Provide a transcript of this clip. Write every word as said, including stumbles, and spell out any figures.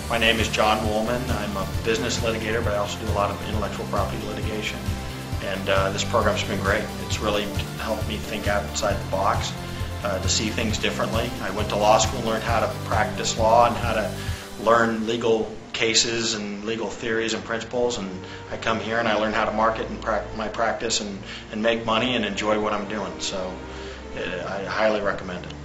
My name is John Woolman. I'm a business litigator, but I also do a lot of intellectual property litigation. And uh, this program's been great. It's really helped me think outside the box, uh, to see things differently. I went to law school and learned how to practice law and how to learn legal cases and legal theories and principles. And I come here and I learn how to market and pra my practice and, and make money and enjoy what I'm doing. So uh, I highly recommend it.